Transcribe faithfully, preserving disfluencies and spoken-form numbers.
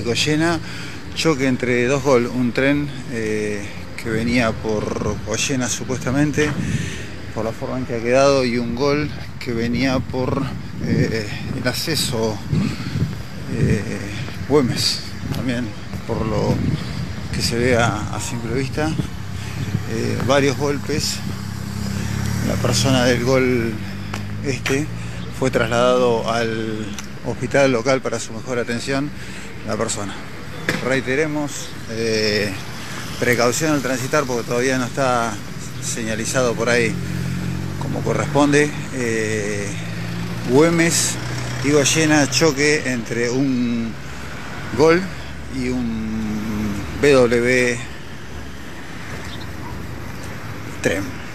Goyena, choque entre dos Gol, un tren eh, que venía por Goyena supuestamente, por la forma en que ha quedado, y un Gol que venía por eh, el acceso eh, Güemes, también por lo que se ve a, a simple vista. Eh, varios golpes. La persona del Gol este fue trasladado al hospital local para su mejor atención. La persona, reiteremos, eh, precaución al transitar porque todavía no está señalizado por ahí como corresponde. eh, Güemes y Goyena, choque entre un Gol y un B W tren.